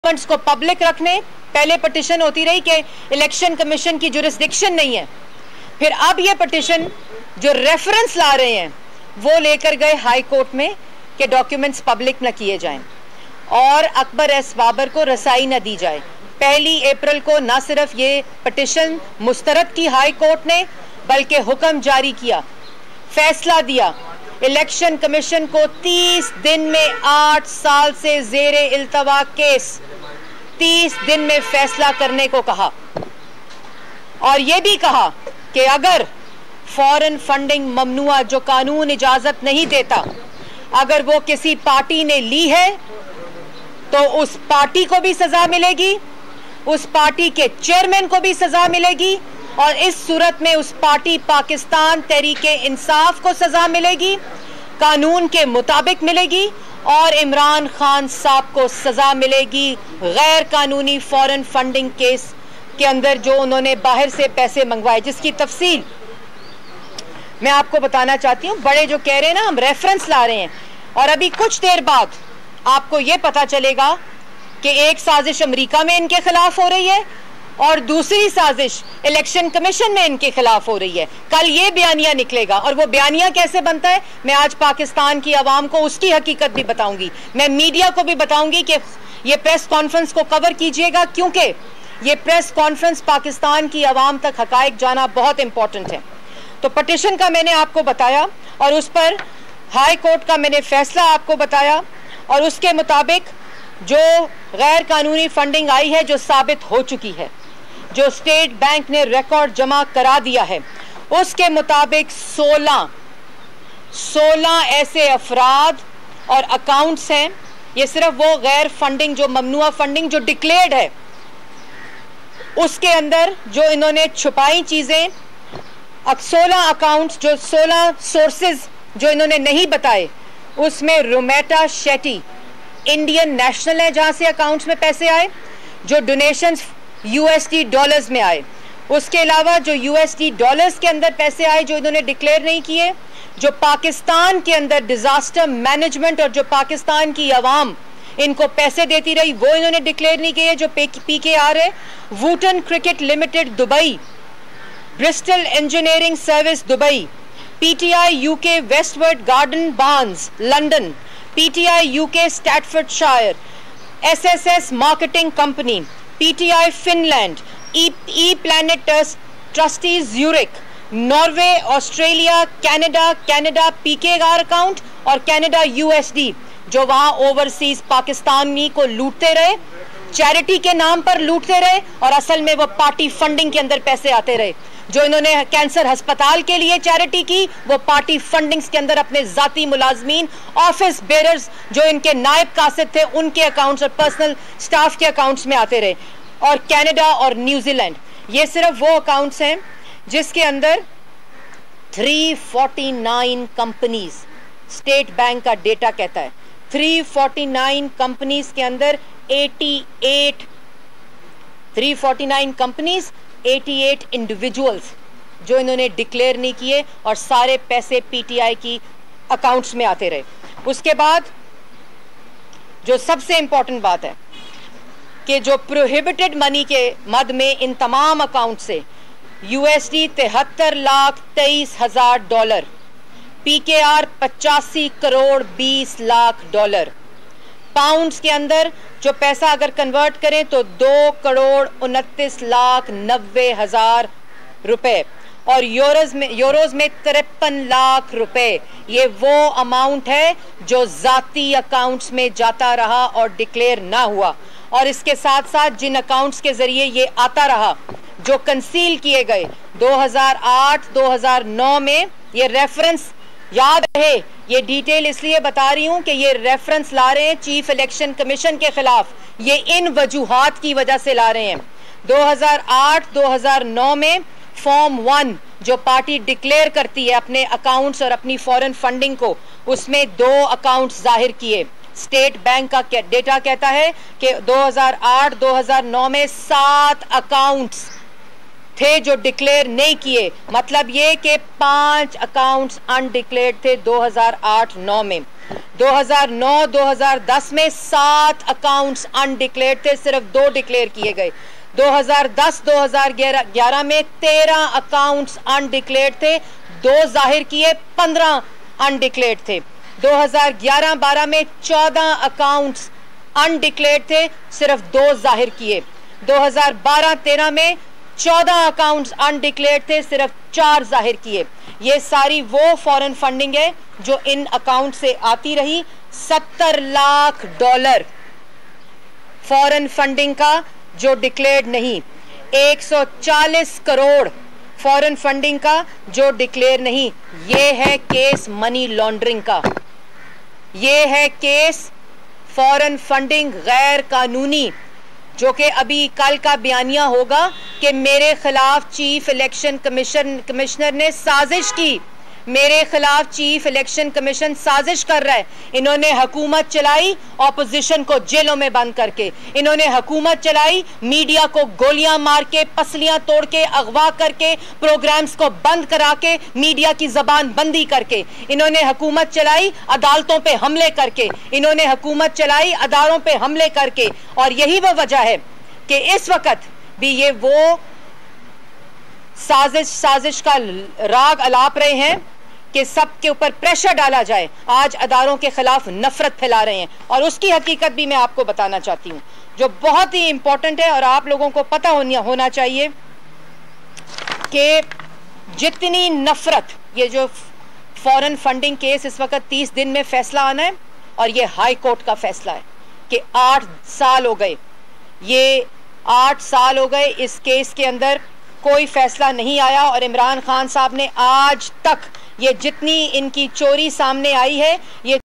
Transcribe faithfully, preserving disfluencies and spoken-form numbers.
Documents को public रखने। पहले पिटिशन होती रही कि इलेक्शन कमीशन की जुरिस्डिक्शन नहीं है, फिर अब ये पिटिशन जो रेफरेंस ला रहे हैं वो लेकर गए हाई कोर्ट में कि डॉक्यूमेंट्स पब्लिक न किए जाएं और अकबर एस बाबर को रसाई न दी जाए। पहली अप्रैल को न सिर्फ ये पिटिशन मुस्तरद की हाई कोर्ट ने, बल्कि हुक्म जारी किया, फैसला दिया, इलेक्शन कमीशन को तीस दिन में आठ साल से जेरे इल्तवा केस तीस दिन में फैसला करने को कहा और यह भी कहा कि अगर फॉरेन फंडिंग ममनुआ, जो कानून इजाजत नहीं देता, अगर वो किसी पार्टी ने ली है तो उस पार्टी को भी सजा मिलेगी, उस पार्टी के चेयरमैन को भी सजा मिलेगी और इस सूरत में उस पार्टी पाकिस्तान तहरीके इंसाफ को सजा मिलेगी, कानून के मुताबिक मिलेगी और इमरान खान साहब को सजा मिलेगी गैर कानूनी फॉरेन फंडिंग केस के अंदर जो उन्होंने बाहर से पैसे मंगवाए, जिसकी तफसील मैं आपको बताना चाहती हूँ। बड़े जो कह रहे हैं ना हम रेफरेंस ला रहे हैं, और अभी कुछ देर बाद आपको यह पता चलेगा कि एक साजिश अमेरिका में इनके खिलाफ हो रही है और दूसरी साजिश इलेक्शन कमीशन में इनके खिलाफ हो रही है। कल ये बयानिया निकलेगा और वो बयानिया कैसे बनता है मैं आज पाकिस्तान की आवाम को उसकी हकीकत भी बताऊंगी। मैं मीडिया को भी बताऊंगी कि ये प्रेस कॉन्फ्रेंस को कवर कीजिएगा, क्योंकि ये प्रेस कॉन्फ्रेंस पाकिस्तान की आवाम तक हकायक जाना बहुत इंपॉर्टेंट है। तो पिटिशन का मैंने आपको बताया और उस पर हाई कोर्ट का मैंने फैसला आपको बताया और उसके मुताबिक जो गैर कानूनी फंडिंग आई है, जो साबित हो चुकी है, जो स्टेट बैंक ने रिकॉर्ड जमा करा दिया है, उसके मुताबिक सोलह सोलह ऐसे अफराद और अकाउंट्स हैं। ये सिर्फ वो गैर फंडिंग जो ममनुआ फंडिंग जो डिक्लेयर्ड है उसके अंदर जो इन्होंने छुपाई चीजें, सोलह अकाउंट्स, जो सोलह सोर्सेज जो इन्होंने नहीं बताए, उसमें रोमेटा शेट्टी इंडियन नेशनल है जहां से अकाउंट्स में पैसे आए, जो डोनेशंस यूएसडी डॉलर्स में आए, उसके अलावा जो यूएसडी डॉलर्स के अंदर पैसे आए जो इन्होंने डिक्लेयर नहीं किए, जो पाकिस्तान के अंदर डिजास्टर मैनेजमेंट और जो पाकिस्तान की आवाम इनको पैसे देती रही वो इन्होंने डिक्लेयर नहीं किए, जो पी के आर है, Wootton cricket limited Dubai, Bristol engineering service Dubai, PTI UK Westward garden Barnes London, PTI UK Staffordshire, SSS marketing company, PTI Finland, E planet trustees यूरिक, Norway, Australia, Canada, Canada PKR account और Canada USD, जो वहां overseas Pakistani को लूटते रहे, charity के नाम पर लूटते रहे और असल में वो पार्टी फंडिंग के अंदर पैसे आते रहे। जो इन्होंने कैंसर अस्पताल के लिए चैरिटी की वो पार्टी फंडिंग्स के अंदर अपने जाती मुलाजमीन, ऑफिस बेरर्स जो इनके नायब कासिद थे उनके अकाउंट्स और पर्सनल स्टाफ के अकाउंट्स में आते रहे। और कनाडा और न्यूजीलैंड, ये सिर्फ वो अकाउंट्स हैं जिसके अंदर तीन सौ उनचास कंपनीज, स्टेट बैंक का डेटा कहता है तीन सौ उनचास कंपनीज के अंदर अठासी तीन सौ उनचास कंपनीज, अठासी इंडिविजुअल्स जो इन्होंने डिक्लेयर नहीं किए और सारे पैसे पीटीआई की अकाउंट्स में आते रहे। उसके बाद जो सबसे इंपॉर्टेंट बात है कि जो प्रोहिबिटेड मनी के मद में इन तमाम अकाउंट से यूएसडी तिहत्तर लाख तेईस हजार डॉलर, पीकेआर पचासी करोड़ बीस लाख डॉलर, पाउंड्स के अंदर जो पैसा अगर कन्वर्ट करें तो दो करोड़ उनतीस लाख नब्बे हजार रुपए और यूरोज में यूरोज में तिरपन लाख रुपए। ये वो अमाउंट है जो जाती अकाउंट्स में जाता रहा और डिक्लेयर ना हुआ, और इसके साथ साथ जिन अकाउंट्स के जरिए ये आता रहा जो कंसील किए गए दो हज़ार आठ दो हज़ार नौ में, ये रेफरेंस याद रहे, ये डिटेल इसलिए बता रही हूं कि ये रेफरेंस ला रहे हैं चीफ इलेक्शन कमीशन के खिलाफ, ये इन वजूहात की वजह से ला रहे हैं। दो हज़ार आठ दो हज़ार नौ में फॉर्म वन जो पार्टी डिक्लेयर करती है अपने अकाउंट्स और अपनी फॉरेन फंडिंग को, उसमें दो अकाउंट्स जाहिर किए। स्टेट बैंक का डेटा कहता है कि दो हज़ार आठ दो हज़ार नौ में सात अकाउंट्स थे जो डिक्लेयर नहीं किए, मतलब ये कि पांच अकाउंट्स अनडिक्लेयर्ड थे दो हज़ार आठ नौ में। दो हज़ार नौ दो हज़ार दस में सात अकाउंट्स अनडिक्लेयर्ड थे, सिर्फ दो डिक्लेयर किए गए। दो हज़ार दस दो हज़ार ग्यारह में तेरह अकाउंट्स अनडिक्लेयर्ड थे, दो जाहिर किए, पंद्रह अनडिक्लेयर्ड थे। दो हज़ार ग्यारह बारह में चौदह अकाउंट्स अनडिक्लेयर्ड थे, सिर्फ दो जाहिर किए। दो हज़ार बारह तेरह में चौदह अकाउंट्स अनडिक्लेयर्ड थे, सिर्फ चार जाहिर किए। ये सारी वो फॉरेन फंडिंग है जो इन अकाउंट से आती रही। सत्तर लाख डॉलर फॉरेन फंडिंग का जो डिक्लेयर्ड नहीं, एक सौ चालीस करोड़ फॉरेन फंडिंग का जो डिक्लेयर नहीं। ये है केस मनी लॉन्ड्रिंग का, ये है केस फॉरेन फंडिंग गैर कानूनी, जो कि अभी कल का बयानिया होगा कि मेरे खिलाफ चीफ इलेक्शन कमीशन कमिश्नर ने साजिश की, मेरे खिलाफ चीफ इलेक्शन कमीशन साजिश कर रहा है। इन्होंने हुकूमत चलाई ऑपोजिशन को जेलों में बंद करके, इन्होंने हुकूमत चलाई मीडिया को गोलियां मार के, पसलियां तोड़ के, अगवा करके, प्रोग्राम्स को बंद करा के, मीडिया की जबान बंदी करके, इन्होंने हुकूमत चलाई अदालतों पे हमले करके, इन्होंने हुकूमत चलाई अदारों पे हमले करके। और यही वो वजह है कि इस वक्त भी ये वो साजिश साजिश का राग अलाप रहे हैं कि सबके ऊपर प्रेशर डाला जाए। आज अदारों के खिलाफ नफरत फैला रहे हैं और उसकी हकीकत भी मैं आपको बताना चाहती हूं, जो बहुत ही इंपॉर्टेंट है और आप लोगों को पता होना चाहिए कि जितनी नफरत, ये जो फॉरेन फंडिंग केस इस वक्त तीस दिन में फैसला आना है और ये हाई कोर्ट का फैसला है कि आठ साल हो गए, ये आठ साल हो गए इस केस के अंदर कोई फैसला नहीं आया। और इमरान खान साहब ने आज तक ये जितनी इनकी चोरी सामने आई है, ये